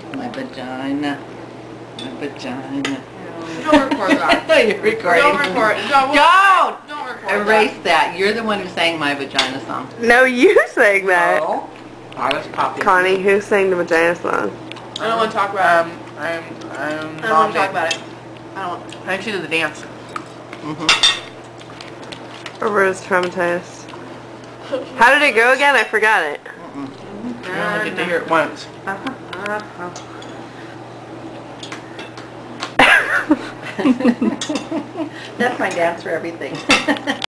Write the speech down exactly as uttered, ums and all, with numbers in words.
My vagina. My vagina. Don't record that. You're recording. Don't record. Don't. Don't! Don't record Erase that. that. You're the one who sang my vagina song. No, you sang that. Oh. I was copying. Connie, who sang the vagina song? I don't want to talk about it. Um, I'm, I'm I don't want to talk about it. I don't want. I think she did the dance. Mm-hmm. Roberta's traumatized. How did it go again? I forgot it. Mm-mm. You only get to hear it once. That's my dance for everything.